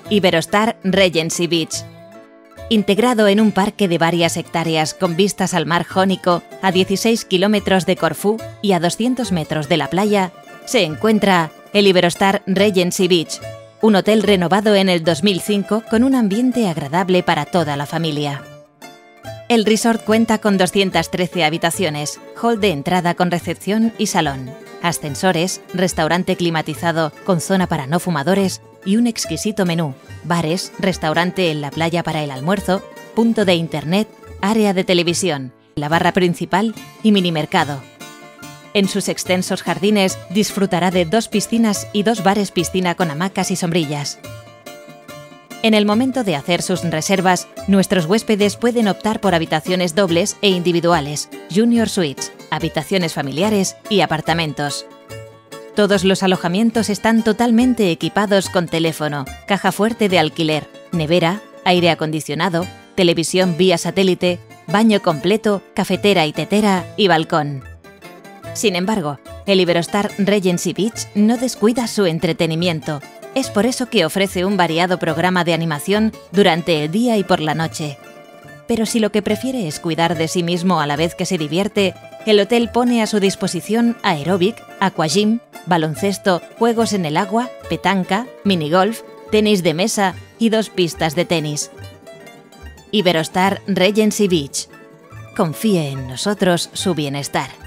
Iberostar Regency Beach. Integrado en un parque de varias hectáreas con vistas al mar Jónico, a 16 kilómetros de Corfú y a 200 metros de la playa, se encuentra el Iberostar Regency Beach, un hotel renovado en el 2005 con un ambiente agradable para toda la familia. El resort cuenta con 213 habitaciones, hall de entrada con recepción y salón, ascensores, restaurante climatizado con zona para no fumadores y un exquisito menú, bares, restaurante en la playa para el almuerzo, punto de internet, área de televisión, la barra principal y minimercado. En sus extensos jardines disfrutará de 2 piscinas y 2 bares piscina con hamacas y sombrillas. En el momento de hacer sus reservas, nuestros huéspedes pueden optar por habitaciones dobles e individuales, junior suites, habitaciones familiares y apartamentos. Todos los alojamientos están totalmente equipados con teléfono, caja fuerte de alquiler, nevera, aire acondicionado, televisión vía satélite, baño completo, cafetera y tetera y balcón. Sin embargo, el Iberostar Regency Beach no descuida su entretenimiento. Es por eso que ofrece un variado programa de animación durante el día y por la noche. Pero si lo que prefiere es cuidar de sí mismo a la vez que se divierte, el hotel pone a su disposición aeróbic, aquagym, baloncesto, juegos en el agua, petanca, minigolf, tenis de mesa y 2 pistas de tenis. Iberostar Regency Beach. Confíe en nosotros su bienestar.